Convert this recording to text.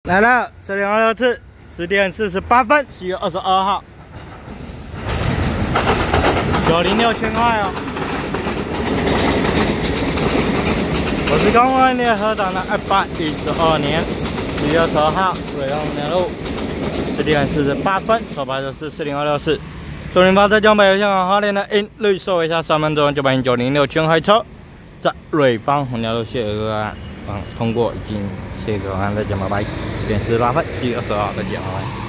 来了，4026次，10点48分，10月22号，906千块哦。我是刚完联合党的212年10月22号，水龙南路10点48分，手牌的是40264。祝您发财，将北香港花莲的因绿售一下3分钟90906千块车，在瑞芳红桥路谢尔个案通过，已经谢个案，再见，拜拜。10点48分，10月22号，再见，拜拜。